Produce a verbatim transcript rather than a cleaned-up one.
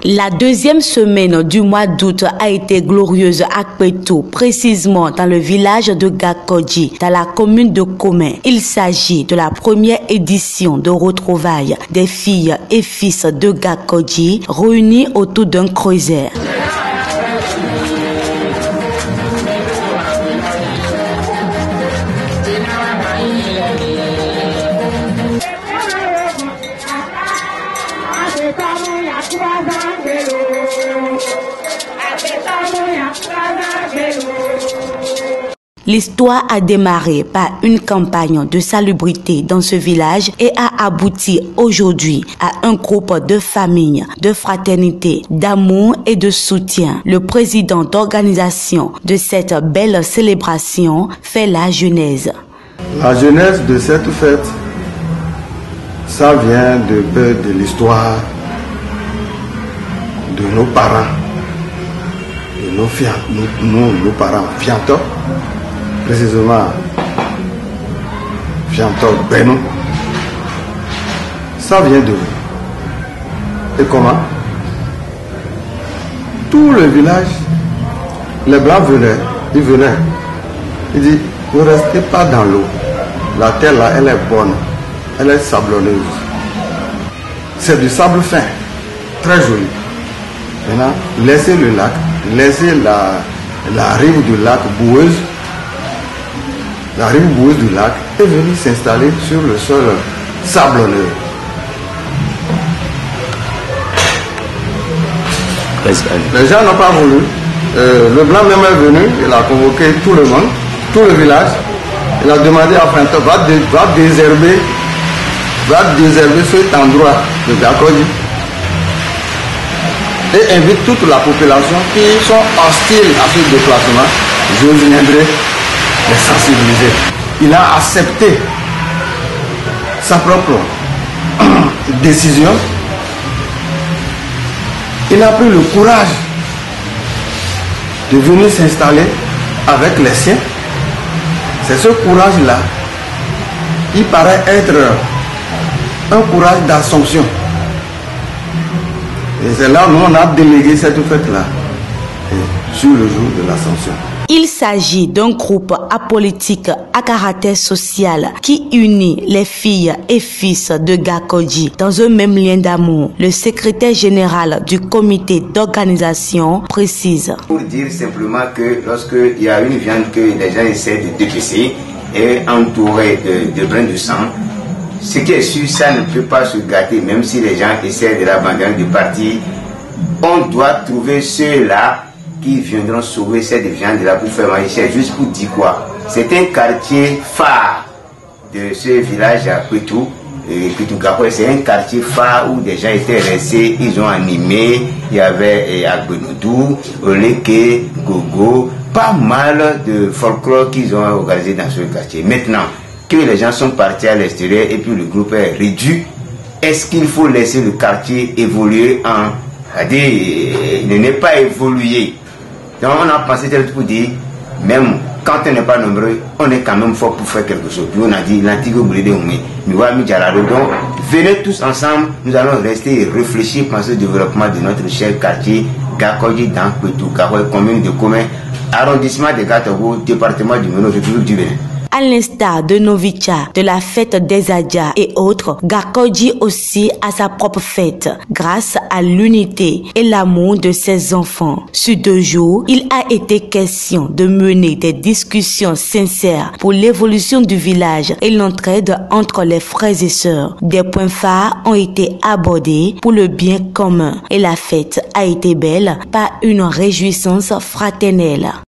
La deuxième semaine du mois d'août a été glorieuse à Kpetou, précisément dans le village de Gakodji, dans la commune de Komé. Il s'agit de la première édition de retrouvailles des filles et fils de Gakodji réunis autour d'un croisière. L'histoire a démarré par une campagne de salubrité dans ce village et a abouti aujourd'hui à un groupe de famille, de fraternité, d'amour et de soutien. Le président d'organisation de cette belle célébration fait la genèse. La genèse de cette fête, ça vient de, de l'histoire de nos parents, de nos, fian, nos, nos, nos parents fianteurs. Précisément, Fiantor Beno, ça vient de vous. Et comment? Tout le village, les blancs venaient, ils venaient. Ils disent, ne restez pas dans l'eau. La terre là, elle est bonne, elle est sablonneuse. C'est du sable fin, très joli. Maintenant, laissez le lac, laissez la, la rive du lac boueuse. La rive boueuse du lac est venue s'installer sur le sol sablonneux. Les gens n'ont pas voulu. Euh, le blanc même est venu, il a convoqué tout le monde, tout le village. Il a demandé à Fanto, va, dé, va désherber, va désherber cet endroit de Gakodji. Et invite toute la population qui sont hostiles à ce déplacement. Je viendrai les sensibiliser. Il a accepté sa propre décision. Il a pris le courage de venir s'installer avec les siens. C'est ce courage-là qui paraît être un courage d'assomption. Et c'est là où on a délégué cette fête-là, sur le jour de l'Assomption. Il s'agit d'un groupe apolitique à caractère social qui unit les filles et fils de Gakodji dans un même lien d'amour. Le secrétaire général du comité d'organisation précise. Pour dire simplement que lorsqu'il y a une viande que les gens essaient de dépecer et entourée de, de brins de sang, ce qui est sûr, ça ne peut pas se gâter, même si les gens essaient de l'abandonner, de partir. On doit trouver ceux-là qui viendront sauver cette viande-là pour faire manger. Juste pour dire quoi? C'est un quartier phare de ce village à Kpetou. C'est un quartier phare où des gens étaient restés, ils ont animé. Il y avait Agbenodou, Oleke, Gogo, pas mal de folklore qu'ils ont organisé dans ce quartier. Maintenant que les gens sont partis à l'extérieur et puis le groupe est réduit, est-ce qu'il faut laisser le quartier évoluer en... C'est-à-dire, il n'est pas évolué. Donc on a pensé pour dire, même quand on n'est pas nombreux, on est quand même fort pour faire quelque chose. Puis on a dit, l'antique brûlé, donc venez tous ensemble, nous allons rester et réfléchir, penser au développement de notre cher quartier Gakodji dans Kpetou, commune de Komé, arrondissement de Gatogo, département du Meno, République du Bénin. À l'instar de Novicha, de la fête des Adja et autres, Gakodji aussi a sa propre fête, grâce à l'unité et l'amour de ses enfants. Sur deux jours, il a été question de mener des discussions sincères pour l'évolution du village et l'entraide entre les frères et sœurs. Des points phares ont été abordés pour le bien commun et la fête a été belle par une réjouissance fraternelle.